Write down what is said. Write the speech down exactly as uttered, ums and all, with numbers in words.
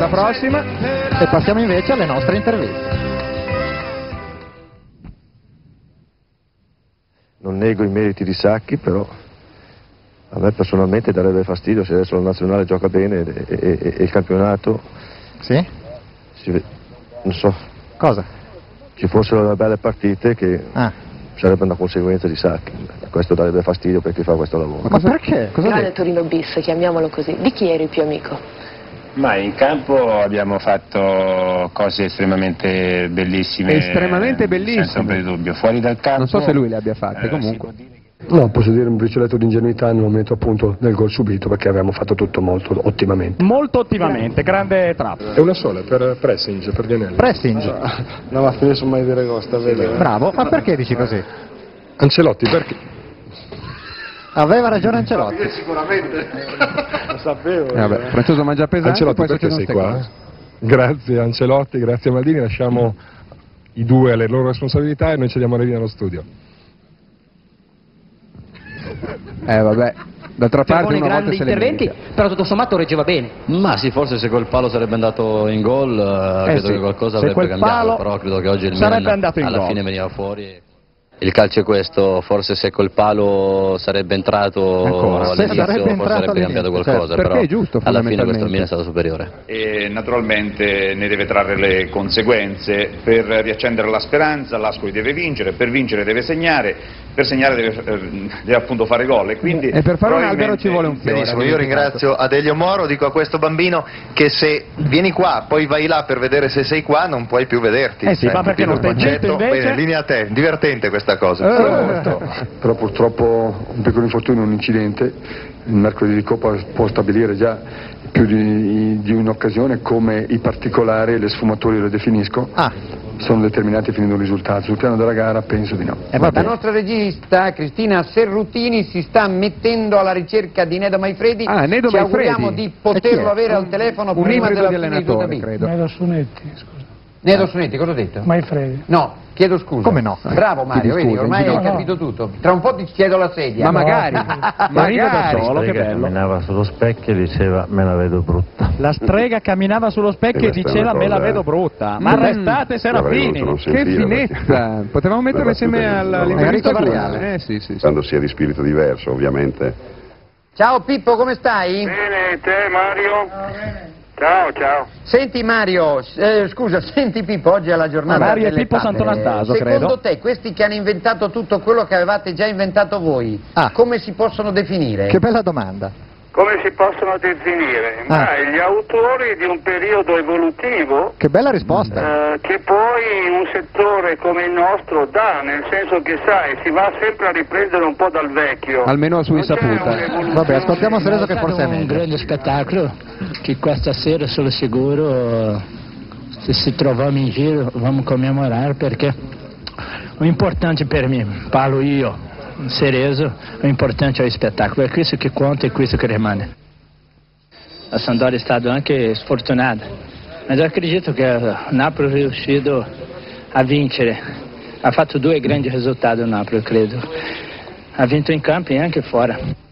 puntata prossima e passiamo invece alle nostre interviste. Non nego i meriti di Sacchi, però a me personalmente darebbe fastidio se adesso la nazionale gioca bene e, e, e il campionato... Sì? Si, non so... Cosa? Ci fossero delle belle partite che ah. sarebbe una conseguenza di Sacchi. Questo darebbe fastidio per chi fa questo lavoro. Ma cosa, perché? Cosa Grande Torino bis, chiamiamolo così. Di chi eri più amico? Ma in campo abbiamo fatto cose estremamente bellissime. Estremamente bellissime. Senza ombra di dubbio. Fuori dal campo... Non so se lui le abbia fatte, eh, comunque. No, posso dire un bricioletto di ingenuità nel momento appunto del gol subito, perché avevamo fatto tutto molto ottimamente. Molto ottimamente, grande trappola. È una sola, per Pressing, per Gianelli. Pressing? Ah, non va a finire su mai dire costa, vero? Bravo, ma perché dici così? Ancelotti, perché? Aveva ragione Ancelotti. Sicuramente. Lo sapevo. Eh vabbè, Francesco mangia pesante. Ancelotti, poi perché sei qua? cose. Grazie Ancelotti, grazie Maldini, lasciamo i due alle loro responsabilità e noi ci diamo la linea allo studio. Eh vabbè, d'altra parte una volta se interventi, però tutto sommato reggeva bene. Ma sì, forse se quel palo sarebbe andato in gol, eh, credo sì. che qualcosa se avrebbe cambiato, però credo che oggi il Milan andato in alla gol. fine veniva fuori. E... Il calcio è questo, forse se quel palo sarebbe entrato all'inizio sarebbe forse avrebbe cambiato qualcosa, certo, però è giusto, alla fine questo Milan è stato superiore. E naturalmente ne deve trarre le conseguenze. Per riaccendere la speranza l'Ascoli deve vincere, per vincere deve segnare, per segnare deve, deve appunto fare gol e quindi e per fare un probabilmente... albero ci vuole un fiore. Benissimo, io ringrazio Adelio Moro, dico a questo bambino che se vieni qua poi vai là per vedere se sei qua non puoi più vederti. Eh sì, ma perché non stai zitto invece? Bene, linea a te, divertente questa cosa. Eh, però purtroppo un piccolo infortunio, un incidente, il mercoledì di Coppa può stabilire già più di, di un'occasione come i particolari e le sfumature, lo definisco, ah. sono determinati finendo il risultato. Sul piano della gara penso di no. Eh, la nostra regista Cristina Serrutini si sta mettendo alla ricerca di Nedo Maifredi. Ah, Nedo Ci Maifredi. auguriamo di poterlo avere al telefono un prima della di fine di tutta B. credo. Nedo Sunetti, scusa. Nedo Sunetti, cosa ho detto? Maifredi. No, chiedo scusa. Come no? Bravo Mario, Scusi, vedi, ormai no, hai no. capito tutto. Tra un po' ti chiedo la sedia. Ma magari, magari. solo, che bello. Camminava sullo specchio e diceva me la vedo brutta. La strega camminava sullo specchio e, E diceva me la cosa, vedo brutta. Ma Mm. arrestate Serafini. Che finezza! Potevamo metterla insieme all'intervista Variale. Eh sì, sì, sì. Quando si è di spirito diverso, ovviamente. Ciao Pippo, come stai? Bene, te Mario? Ciao, ciao. Senti Mario, eh, scusa, senti Pippo, oggi è la giornata Mario e delle Pippo pappe. Sant'Anastasio, Secondo credo. te, questi che hanno inventato tutto quello che avevate già inventato voi, Ah. come si possono definire? Che bella domanda. Come si possono definire? Ah. Ma gli autori di un periodo evolutivo Che bella risposta. eh, che poi in un settore come il nostro dà, nel senso che sai, si va sempre a riprendere un po' dal vecchio. Almeno a sua Non c'è insaputa. un'evoluzione. Vabbè, ascoltiamo Cereso che forse è un meglio. grande spettacolo che questa sera sono sicuro, se ci troviamo in giro, vamos comemorare perché o importante per me, parlo io, Cerezo, o importante è il spettacolo, è questo che conta e questo che rimane. La Sampdoria è stata anche sfortunata, ma io acredito che il Napoli è riuscito a vincere, ha fatto due grandi risultati il Napoli, credo, ha vinto in campo e anche fuori.